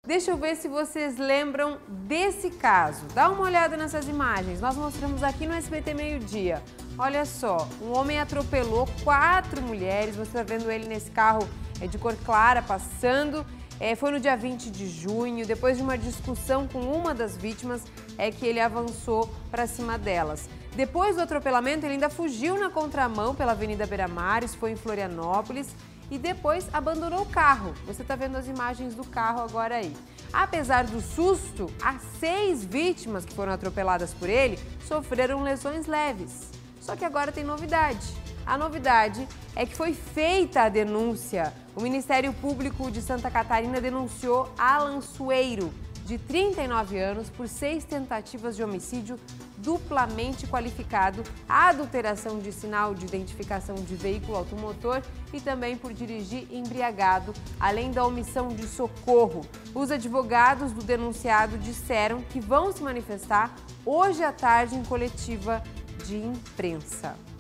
Deixa eu ver se vocês lembram desse caso. Dá uma olhada nessas imagens, nós mostramos aqui no SBT Meio-Dia. Olha só, um homem atropelou 4 mulheres, você está vendo ele nesse carro de cor clara passando. Foi no dia 20 de junho, depois de uma discussão com uma das vítimas, que ele avançou para cima delas. Depois do atropelamento, ele ainda fugiu na contramão pela Avenida Beira-Mar, isso foi em Florianópolis, e depois abandonou o carro. Você está vendo as imagens do carro agora aí. Apesar do susto, as 6 vítimas que foram atropeladas por ele sofreram lesões leves. Só que agora tem novidade. A novidade é que foi feita a denúncia. O Ministério Público de Santa Catarina denunciou Alan Sueiro, de 39 anos, por 6 tentativas de homicídio duplamente qualificado, adulteração de sinal de identificação de veículo automotor e também por dirigir embriagado, além da omissão de socorro. Os advogados do denunciado disseram que vão se manifestar hoje à tarde em coletiva de imprensa.